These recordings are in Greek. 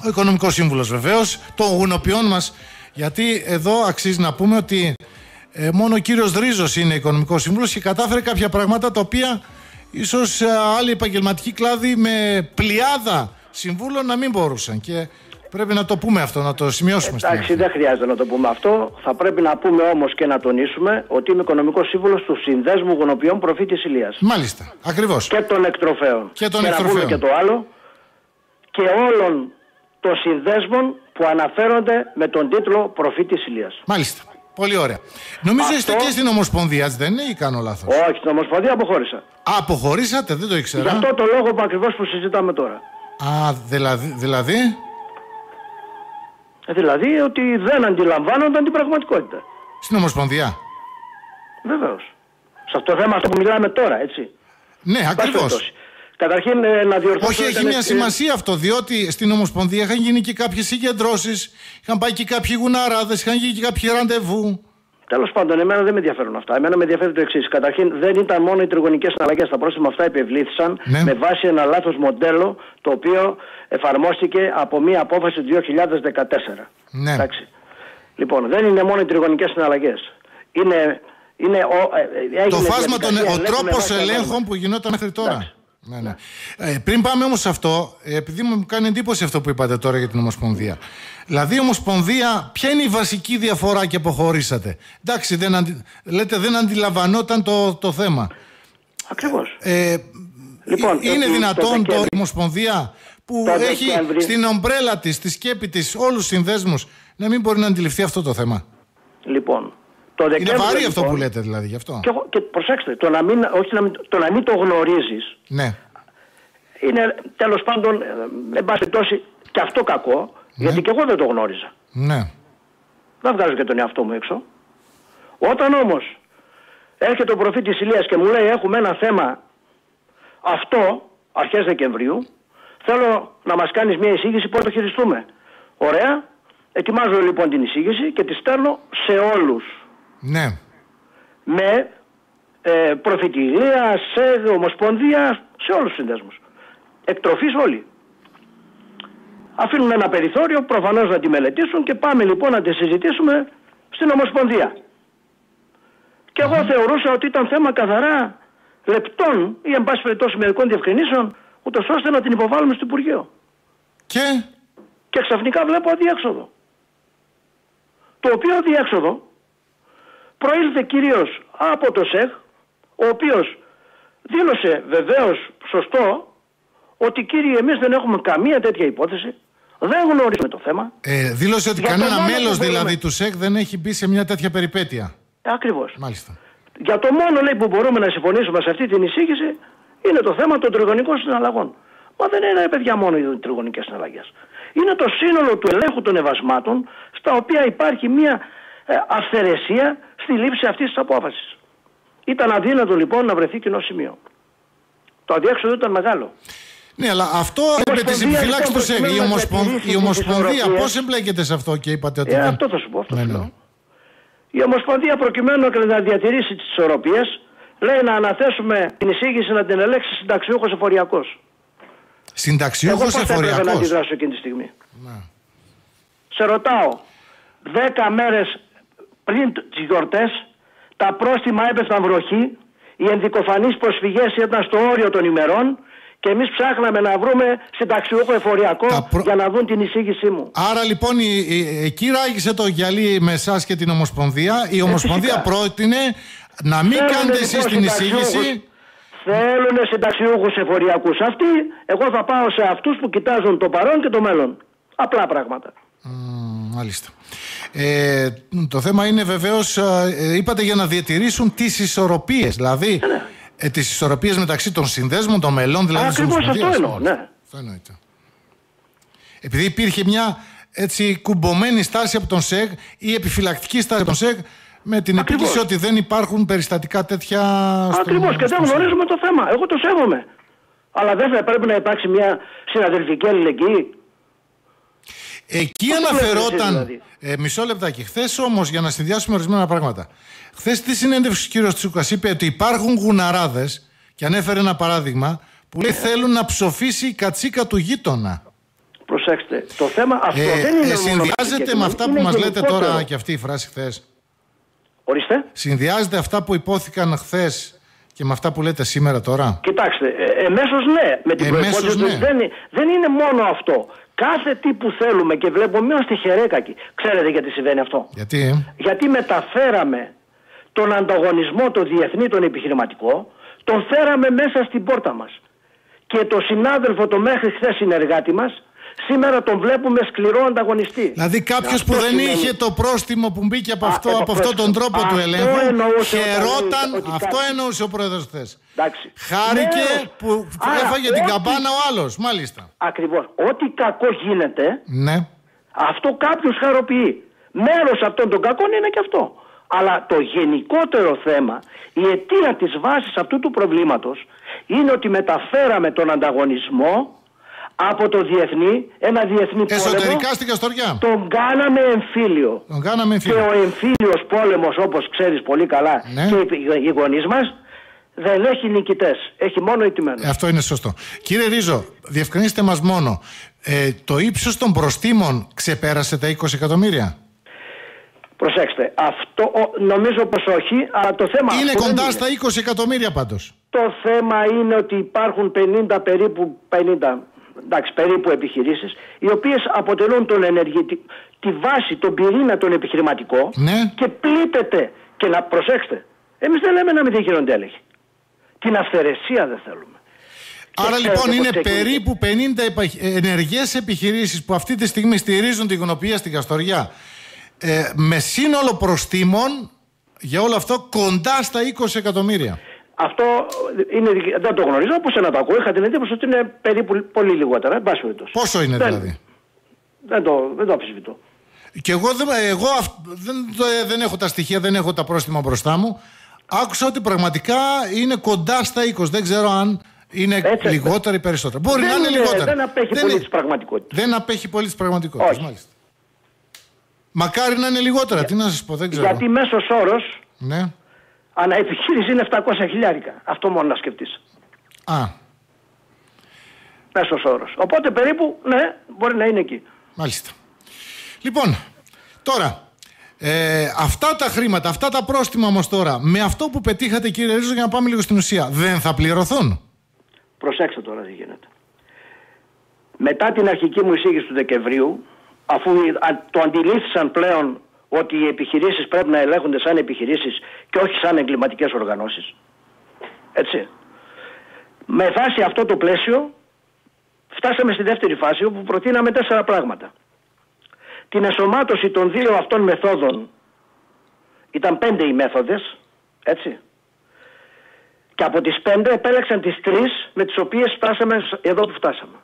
ο Οικονομικός Σύμβουλος βεβαίως, των γουνοποιών μας, γιατί εδώ αξίζει να πούμε ότι μόνο ο κύριος Δρίζος είναι Οικονομικός Σύμβουλος και κατάφερε κάποια πράγματα τα οποία ίσως άλλοι επαγγελματικοί κλάδοι με πλειάδα συμβούλων να μην μπορούσαν. Και πρέπει να το πούμε αυτό, να το σημειώσουμε. Εντάξει, δεν χρειάζεται να το πούμε αυτό. Θα πρέπει να πούμε όμως και να τονίσουμε ότι είμαι Οικονομικός Σύμβουλος του Συνδέσμου Γονοποιών Προφήτης Ηλίας. Μάλιστα, ακριβώς. Και των εκτροφέων. Και των εκτροφέων. Να πούμε και το άλλο. Και όλων των συνδέσμων που αναφέρονται με τον τίτλο Προφήτης Ηλίας. Μάλιστα. Πολύ ωραία. Νομίζω είστε και στην Ομοσπονδία, δεν είναι, ή κάνω λάθος? Όχι, στην Ομοσπονδία αποχώρησα. Αποχωρήσατε, δεν το ήξερα. Για αυτό το λόγο που ακριβώς που συζητάμε τώρα. Δηλαδή. Δηλαδή ότι δεν αντιλαμβάνονταν την πραγματικότητα. Στην Ομοσπονδία. Βεβαίως. Σε αυτό το θέμα αυτό που μιλάμε τώρα, έτσι. Ναι, ακριβώς. Καταρχήν να διορθώσω. Όχι, έχει μια σημασία αυτό, διότι στην Ομοσπονδία είχαν γίνει και κάποιες συγκεντρώσεις, είχαν πάει και κάποιοι γουναράδες, είχαν γίνει και κάποιοι ραντεβού. Τέλος πάντων, εμένα δεν με ενδιαφέρουν αυτά. Εμένα με ενδιαφέρει το εξής. Καταρχήν, δεν ήταν μόνο οι τριγωνικές συναλλαγές. Τα πρόστιμα αυτά επιβλήθησαν με βάση ένα λάθος μοντέλο, το οποίο εφαρμόστηκε από μια απόφαση του 2014. Ναι. Εντάξει. Λοιπόν, δεν είναι μόνο οι τριγωνικές συναλλαγές. Το φάσμα ο τρόπος ελέγχων που γινόταν μέχρι τώρα. Ναι. Πριν πάμε όμως σε αυτό, επειδή μου κάνει εντύπωση αυτό που είπατε τώρα για την Ομοσπονδία. Δηλαδή η Ομοσπονδία, ποια είναι η βασική διαφορά και αποχωρήσατε? Εντάξει, λέτε δεν αντιλαμβανόταν το θέμα. Ακριβώς. Λοιπόν, είναι δυνατόν η Ομοσπονδία που έχει στην ομπρέλα της, στη σκέπη της όλους τους συνδέσμους, να μην μπορεί να αντιληφθεί αυτό το θέμα? Λοιπόν, είναι βαρύ αυτό που λέτε δηλαδή γι' αυτό. Και προσέξτε, το να μην το γνωρίζεις, ναι, είναι τέλος πάντων, εν πάση περιπτώσει, και αυτό κακό, γιατί και εγώ δεν το γνώριζα. Ναι. Δεν βγάζω και τον εαυτό μου έξω. Όταν όμως έρχεται ο προφήτης Ηλίας και μου λέει έχουμε ένα θέμα αυτό, αρχές Δεκεμβρίου, θέλω να μας κάνεις μια εισήγηση πώς το χειριστούμε. Ωραία. Ετοιμάζω λοιπόν την εισήγηση και τη στέλνω σε όλους. Ναι. Με προφήτη Ηλία, σε Ομοσπονδία, σε όλους τους συνδέσμους. Εκτροφής όλοι. Αφήνουν ένα περιθώριο προφανώς να τη μελετήσουν και πάμε λοιπόν να τη συζητήσουμε στην Ομοσπονδία. Και εγώ θεωρούσα ότι ήταν θέμα καθαρά λεπτών ή εν πάση περιπτώσει μερικών διευκρινήσεων, ούτως ώστε να την υποβάλουμε στο Υπουργείο. Και ξαφνικά βλέπω αδιέξοδο. Το οποίο αδιέξοδο προήλθε κυρίως από το ΣΕΓ, ο οποίος δήλωσε βεβαίως σωστό ότι κύριοι εμείς δεν έχουμε καμία τέτοια υπόθεση, δεν γνωρίζουμε το θέμα. Δήλωσε ότι κανένα μέλος δηλαδή του ΣΕΓ δεν έχει μπει σε μια τέτοια περιπέτεια. Ακριβώς. Μάλιστα. Για το μόνο λέει που μπορούμε να συμφωνήσουμε σε αυτή την εισήγηση είναι το θέμα των τριγωνικών συναλλαγών. Μα δεν είναι παιδιά μόνο οι τριγωνικές συναλλαγές. Είναι το σύνολο του ελέγχου των ευασμάτων, στα οποία υπάρχει μια αυθαιρεσία στη λήψη αυτής της απόφασης. Ήταν αδύνατο λοιπόν να βρεθεί κοινό σημείο. Το αδιέξοδο ήταν μεγάλο. Ναι, αλλά αυτό με τις επιφυλάξεις του ΣΕΓ. Η Ομοσπονδία πώς εμπλέκεται σε αυτό και είπατε ότι. Αυτό θα σου πω. Η Ομοσπονδία προκειμένου να διατηρήσει τις ισορροπίες λέει να αναθέσουμε την εισήγηση να την ελέγξει συνταξιούχος εφοριακός. Συνταξιούχος εφοριακός. Εγώ πώς θα έπρεπε να αντιδράσω εκείνη τη στιγμή? Σε ρωτάω, 10 μέρες πριν τις γιορτές τα πρόστιμα έπεφταν βροχή, οι ενδικοφανείς προσφυγές ήταν στο όριο των ημερών και εμείς ψάχναμε να βρούμε συνταξιούχο εφοριακό για να δουν την εισήγησή μου. Άρα λοιπόν εκεί ράγισε το γυαλί με εσάς και την Ομοσπονδία. Η Ομοσπονδία πρότεινε να μην κάνετε εσείς την εισήγηση. Θέλουν συνταξιούχους εφοριακούς αυτοί. Εγώ θα πάω σε αυτούς που κοιτάζουν το παρόν και το μέλλον. Απλά πράγματα. Μάλιστα. Το θέμα είναι βεβαίως, είπατε, για να διατηρήσουν τις ισορροπίες. Δηλαδή τις ισορροπίες μεταξύ των συνδέσμων, των μελών, δηλαδή της Ομοσπονδίας. Αυτό εννοώ, ναι. Αυτό εννοείται. Επειδή υπήρχε μια έτσι κουμπωμένη στάση από τον ΣΕΓ ή επιφυλακτική στάση από τον ΣΕΓ, με την επίκριση ότι δεν υπάρχουν περιστατικά τέτοια. Ακριβώς, και δεν γνωρίζουμε το θέμα. Εγώ το σέβομαι. Αλλά δεν θα πρέπει να υπάρξει μια συναδελφική αλληλεγγύη? Εκεί αναφερόταν. Δηλαδή. Μισό λεπτάκι. Χθες όμως, για να συνδυάσουμε ορισμένα πράγματα. Χθες στη συνέντευξη ο κύριος Τσούκας είπε ότι υπάρχουν γουναράδες, και ανέφερε ένα παράδειγμα, που λέει θέλουν να ψοφήσει η κατσίκα του γείτονα. προσέξτε, το θέμα αυτό δεν είναι συνδυάζεται με αυτά που μας λέτε τώρα και αυτή η φράση χθες. Ορίστε. Συνδυάζεται αυτά που υπόθηκαν χθες και με αυτά που λέτε σήμερα τώρα. Κοιτάξτε, εμέσως ναι, με την προϋπόθεση ότι δεν είναι μόνο αυτό. Κάθε τι που θέλουμε και βλέπουμε είμαστε χερέκακοι. Ξέρετε γιατί συμβαίνει αυτό? Γιατί μεταφέραμε τον ανταγωνισμό, το διεθνή, τον επιχειρηματικό, τον φέραμε μέσα στην πόρτα μας. Και το συνάδελφο, το μέχρι χθες συνεργάτη μας, σήμερα τον βλέπουμε σκληρό ανταγωνιστή. Δηλαδή κάποιος που δεν είχε το πρόστιμο που μπήκε από αυτόν τον τρόπο του ελέγχου, χαιρόταν, αυτό εννοούσε ο πρόεδρος χθες. Χάρηκε που έφαγε την καμπάνα ο άλλος, μάλιστα. Ακριβώς. Ό,τι κακό γίνεται, ναι, αυτό κάποιος χαροποιεί. Μέρος αυτών των κακών είναι και αυτό. Αλλά το γενικότερο θέμα, η αιτία της βάσης αυτού του προβλήματος είναι ότι μεταφέραμε τον ανταγωνισμό από το διεθνή, ένα διεθνή εσωτερικά στην Καστοριά. Τον κάναμε εμφύλιο. Και ο εμφύλιος πόλεμος, όπως ξέρεις πολύ καλά, ναι, και οι γονείς μας, δεν έχει νικητές. Έχει μόνο ηττημένους. Αυτό είναι σωστό. Κύριε Ρίζο, διευκρινίστε μας μόνο, το ύψος των προστίμων ξεπέρασε τα 20 εκατομμύρια? Προσέξτε, αυτό νομίζω πως όχι, αλλά το θέμα είναι κοντά στα 20 εκατομμύρια πάντως. Το θέμα είναι ότι υπάρχουν 50 περίπου επιχειρήσεις, οι οποίες αποτελούν τη βάση, τον πυρήνα, τον επιχειρηματικό, ναι, και πλήττεται. Και να προσέξτε, εμείς δεν λέμε να μην γίνονται έλεγχοι. Την αυθαιρεσία δεν θέλουμε. Άρα λοιπόν είναι περίπου 50 ενεργές επιχειρήσεις που αυτή τη στιγμή στηρίζουν την γονοπεία στην Καστοριά, με σύνολο προστίμων για όλο αυτό κοντά στα 20 εκατομμύρια. Αυτό δεν το γνωρίζω, όπως να το ακούω. Είχα την εντύπωση ότι είναι περίπου πολύ λιγότερα. Πόσο είναι δηλαδή? Δεν το αμφισβητώ. Και εγώ δεν έχω τα στοιχεία, δεν έχω τα πρόστιμα μπροστά μου. Άκουσα ότι πραγματικά είναι κοντά στα 20. Δεν ξέρω αν είναι λιγότερα ή περισσότερα. Μπορεί να είναι λιγότερα. Δεν απέχει πολύ της πραγματικότητας. Δεν απέχει πολύ της πραγματικότητας, μάλιστα. Μακάρι να είναι λιγότερα, τι να σας πω, δεν ξέρω. Γιατί μέσος όρος, ναι, ανά επιχείρηση είναι 700 χιλιάρικα. Αυτό μόνο να σκεφτείς. Μέσος όρος. Οπότε περίπου, ναι, μπορεί να είναι εκεί. Μάλιστα. Λοιπόν, τώρα, αυτά τα χρήματα, αυτά τα πρόστιμα όμως τώρα, με αυτό που πετύχατε κύριε Ρίζο, για να πάμε λίγο στην ουσία, δεν θα πληρωθούν? Προσέξτε τώρα τι γίνεται. Μετά την αρχική μου εισήγηση του Δεκεμβρίου, αφού το αντιλήφθησαν πλέον ότι οι επιχειρήσεις πρέπει να ελέγχονται σαν επιχειρήσεις και όχι σαν εγκληματικές οργανώσεις. Έτσι. Με βάση αυτό το πλαίσιο φτάσαμε στη δεύτερη φάση, όπου προτείναμε 4 πράγματα. Την ενσωμάτωση των 2 αυτών μεθόδων, ήταν 5 οι μέθοδες, έτσι. Και από τις 5 επέλεξαν τις 3 με τις οποίες φτάσαμε εδώ που φτάσαμε.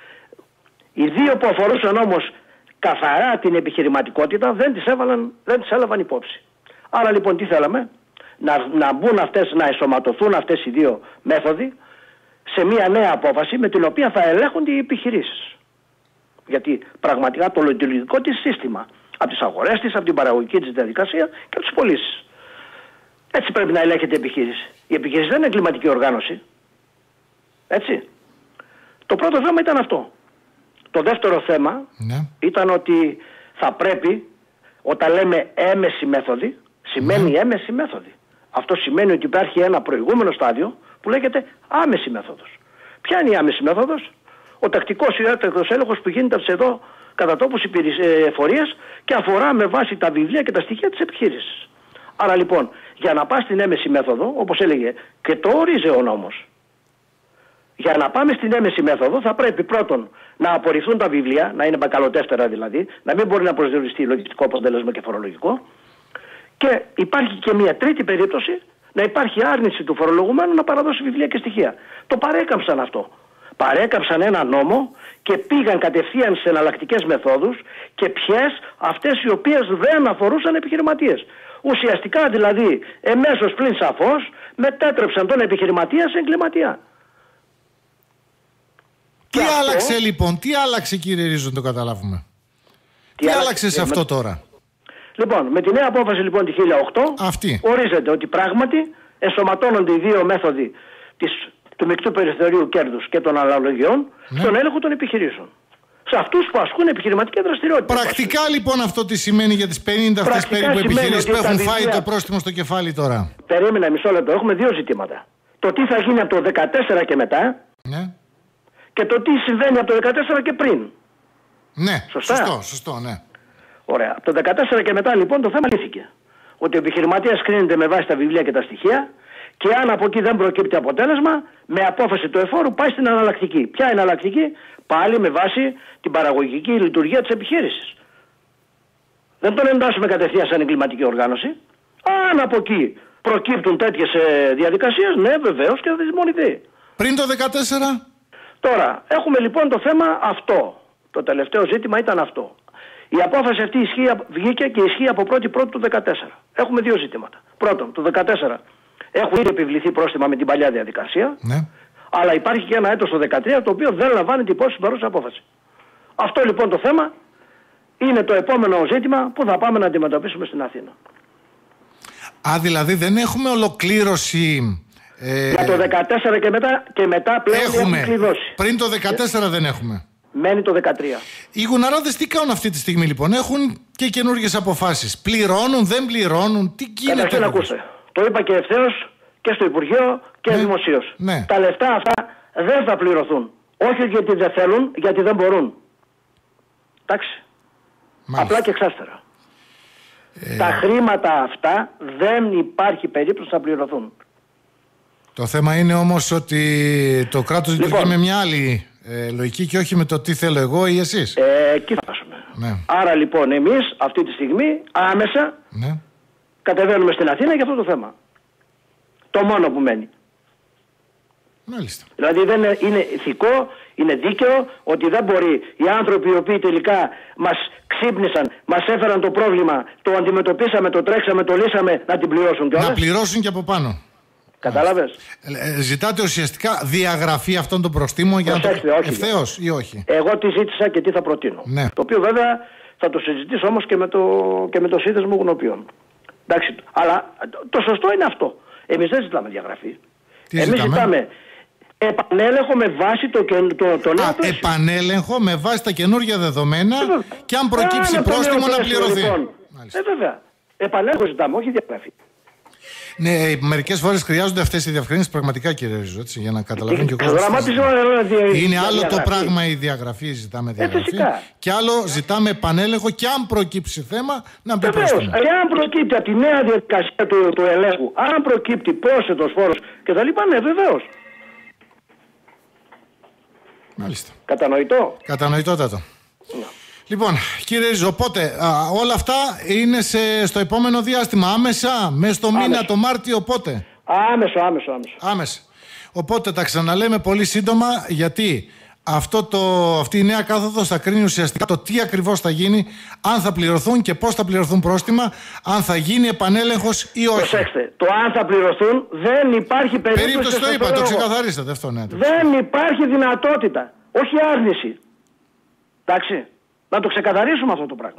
Οι 2 που αφορούσαν όμως καθαρά την επιχειρηματικότητα δεν τις έλαβαν υπόψη. Άρα λοιπόν τι θέλαμε? Να μπουν αυτές, να ενσωματωθούν αυτές οι 2 μέθοδοι σε μια νέα απόφαση με την οποία θα ελέγχονται οι επιχειρήσεις. Γιατί πραγματικά το λειτουργικό της σύστημα, από τις αγορές της, από την παραγωγική της διαδικασία και από τις πωλήσεις. Έτσι πρέπει να ελέγχεται η επιχείρηση. Η επιχείρηση δεν είναι εγκληματική οργάνωση. Έτσι. Το πρώτο θέμα ήταν αυτό. Το δεύτερο θέμα, ναι, ήταν ότι θα πρέπει, όταν λέμε έμεση μέθοδη, σημαίνει έμεση μέθοδη. Αυτό σημαίνει ότι υπάρχει ένα προηγούμενο στάδιο που λέγεται άμεση μέθοδος. Ποια είναι η άμεση μέθοδος? Ο τακτικός ή άτακτος έλεγχος που γίνεται από τις εδώ κατά τόπους εφορίες και αφορά με βάση τα βιβλία και τα στοιχεία της επιχείρησης. Άρα λοιπόν, για να πας στην έμεση μέθοδο, όπως έλεγε και το ορίζει ο νόμος, για να πάμε στην έμεση μέθοδο θα πρέπει πρώτον να απορριφθούν τα βιβλία, να είναι μπακαλοτεύτερα δηλαδή, να μην μπορεί να προσδιοριστεί λογιστικό αποτέλεσμα και φορολογικό, και υπάρχει και μια τρίτη περίπτωση, να υπάρχει άρνηση του φορολογουμένου να παραδώσει βιβλία και στοιχεία. Το παρέκαμψαν αυτό. Παρέκαψαν ένα νόμο και πήγαν κατευθείαν σε εναλλακτικές μεθόδους, και ποιες? Αυτές οι οποίες δεν αφορούσαν επιχειρηματίες. Ουσιαστικά δηλαδή εμέσως πλην σαφώς μετέτρεψαν τον επιχειρηματία σε εγκληματία. Τι άλλαξε λοιπόν, τι άλλαξε κύριε Ρίζο, να το καταλάβουμε? Τι άλλαξε σε αυτό τώρα? Λοιπόν, με τη νέα απόφαση λοιπόν τη 1008 ορίζεται ότι πράγματι ενσωματώνονται οι 2 μέθοδοι του μεικτού περιθωρίου κέρδους και των αναλογιών στον έλεγχο των επιχειρήσεων. σε αυτούς που ασκούν επιχειρηματική δραστηριότητα. Πρακτικά λοιπόν αυτό τι σημαίνει για τις 50 αυτές περίπου επιχειρήσεις που έχουν φάει το πρόστιμο στο κεφάλι τώρα? Περίμενα μισό λεπτό. Έχουμε δύο ζητήματα. Το τι θα γίνει από το 14 και μετά, ναι, και το τι συμβαίνει από το 14 και πριν. Ναι, σωστά. σωστό, ναι. Ωραία. Από το 14 και μετά λοιπόν το θέμα λύθηκε. Ότι ο επιχειρηματίας κρίνεται με βάση τα βιβλία και τα στοιχεία και αν από εκεί δεν προκύπτει αποτέλεσμα, με απόφαση του εφόρου πάει στην εναλλακτική. Ποια εναλλακτική? Πάλι με βάση την παραγωγική λειτουργία της επιχείρησης. Δεν τον εντάσσουμε κατευθείαν σαν εγκληματική οργάνωση. Αν από εκεί προκύπτουν τέτοιες διαδικασίες, ναι, βεβαίως και θα δημιουργηθεί. Πριν το 14. Τώρα, έχουμε λοιπόν το θέμα αυτό. Το τελευταίο ζήτημα ήταν αυτό. Η απόφαση αυτή βγήκε και ισχύει από 1η Πρώτου του 2014. Έχουμε δύο ζητήματα. Πρώτον, το 2014 έχουν ήδη επιβληθεί πρόστιμα με την παλιά διαδικασία. Ναι. Αλλά υπάρχει και ένα έτος το 2013 το οποίο δεν λαμβάνει την υπόψη στην παρούσα απόφαση. Αυτό λοιπόν το θέμα είναι το επόμενο ζήτημα που θα πάμε να αντιμετωπίσουμε στην Αθήνα. Δηλαδή δεν έχουμε ολοκλήρωση. Για το 2014 και μετά πλέον έχουμε κλειδώσει. Πριν το 2014 δεν έχουμε. Μένει το 2013. Οι γουναράδες τι κάνουν αυτή τη στιγμή λοιπόν? Έχουν και καινούργιες αποφάσεις. Πληρώνουν, δεν πληρώνουν, τι γίνεται? Καταρχήν ακούστε. Το είπα και ευθέως και στο Υπουργείο και δημοσίως. Ναι. Τα λεφτά αυτά δεν θα πληρωθούν. Όχι γιατί δεν θέλουν, γιατί δεν μπορούν. Εντάξει. Απλά και εξάστερα. Τα χρήματα αυτά δεν υπάρχει περίπτωση να πληρωθούν. Το θέμα είναι όμως ότι το κράτος λειτουργεί με μια άλλη λογική και όχι με το τι θέλω εγώ ή εσείς. Εκεί θα πάσουμε. Ναι. Άρα λοιπόν εμείς αυτή τη στιγμή άμεσα κατεβαίνουμε στην Αθήνα για αυτό το θέμα. Το μόνο που μένει. Μάλιστα. Δηλαδή δεν είναι ηθικό, είναι δίκαιο ότι δεν μπορεί οι άνθρωποι οι οποίοι τελικά μας ξύπνησαν, μας έφεραν το πρόβλημα, το αντιμετωπίσαμε, το τρέξαμε, το λύσαμε, να την πληρώσουν κιόλας. Να πληρώσουν και από πάνω. Κατάλαβες. Ζητάτε ουσιαστικά διαγραφή αυτών των προστήμων για να το ευθέως ή όχι? Εγώ τι ζήτησα και τι θα προτείνω. Ναι. Το οποίο βέβαια θα το συζητήσω όμως και με το σύνδεσμο γουνοποιών. Εντάξει, αλλά το σωστό είναι αυτό. Εμείς δεν ζητάμε διαγραφή. Εμείς ζητάμε επανέλεγχο με βάση το νέο πλαίσιο. Επανέλεγχο με βάση τα καινούργια δεδομένα και αν προκύψει πρόστιμο να πληρωθεί. Λοιπόν. Βέβαια. Επανέλεγχο ζητάμε, όχι διαγραφή. Ναι, μερικές φορές χρειάζονται αυτές οι διευκρινήσεις πραγματικά, κύριε Ρίζο, έτσι, για να καταλαβαίνει και ο κόσμος. Είναι άλλο το πράγμα η διαγραφή, ζητάμε διαγραφή. Και άλλο ζητάμε επανέλεγχο και αν προκύψει θέμα να μπει πρόστιμο. Αν προκύπτει από τη νέα διαδικασία του ελέγχου, αν προκύπτει πρόσθετος φόρος κτλ. Ναι, βεβαίως. Μάλιστα. Κατανοητό. Κατανοητότατο. Λοιπόν, κύριε Ρίζο, οπότε όλα αυτά είναι στο επόμενο διάστημα, άμεσα, μέσα στο μήνα, το Μάρτιο, πότε? Άμεσα. Οπότε τα ξαναλέμε πολύ σύντομα, γιατί αυτή η νέα κάθοδος θα κρίνει ουσιαστικά το τι ακριβώς θα γίνει, αν θα πληρωθούν και πώς θα πληρωθούν πρόστιμα, αν θα γίνει επανέλεγχος ή όχι. Προσέξτε, το αν θα πληρωθούν δεν υπάρχει περίπτωση. Το είπα, το ξεκαθαρίσατε αυτό, ναι. Δεν υπάρχει δυνατότητα, όχι άρνηση. Εντάξει. Να το ξεκαθαρίσουμε αυτό το πράγμα.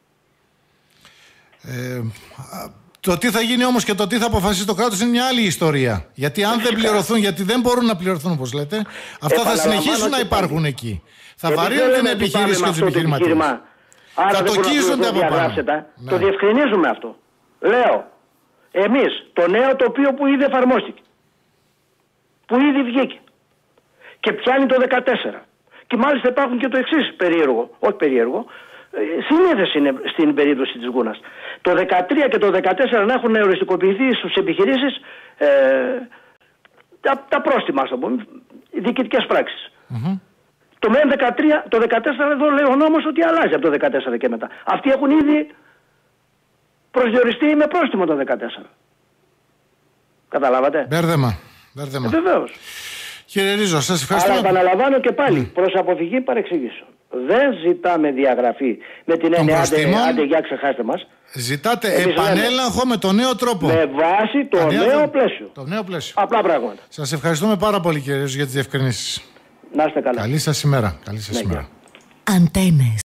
Το τι θα γίνει όμως και το τι θα αποφασίσει το κράτος είναι μια άλλη ιστορία. Γιατί αν δεν πληρωθούν, γιατί δεν μπορούν να πληρωθούν όπως λέτε, αυτά θα συνεχίσουν να υπάρχουν εκεί. Θα βαρύνουν την επιχείρηση και τους επιχειρηματίες. Θα το κίζονται από πάνω. Το διευκρινίζουμε αυτό. Λέω, εμείς το νέο τοπίο που ήδη εφαρμόστηκε, που ήδη βγήκε και πιάνει το 14. Και μάλιστα υπάρχουν και το εξής περίεργο, όχι περίεργο, συνήθες είναι στην περίπτωση της Γούνας. Το 13 και το 14 να έχουν οριστικοποιηθεί στους επιχειρήσεις τα πρόστιμα, ας το πούμε, οι διοικητικές πράξεις. Το 13, το 14 εδώ λέει ο νόμος ότι αλλάζει από το 14 και μετά. Αυτοί έχουν ήδη προσδιοριστεί με πρόστιμο το 14. Καταλάβατε. Μπέρδεμα. Βεβαίως. Κύριε Ρίζο, σας ευχαριστώ. Αλλά επαναλαμβάνω και πάλι, προς αποφυγή παρεξηγήσεων. Δεν ζητάμε διαγραφή με την έννοια άντε για ξεχάστε μας. Ζητάτε επανέλεγχο με το νέο τρόπο. Με βάση το νέο πλαίσιο. Το νέο πλαίσιο. Απλά πράγματα. Σας ευχαριστούμε πάρα πολύ, κύριε Ρίζο, για τις διευκρινήσεις. Να είστε καλά. Καλή σας ημέρα. Καλή σας ημέρα. Αντένες.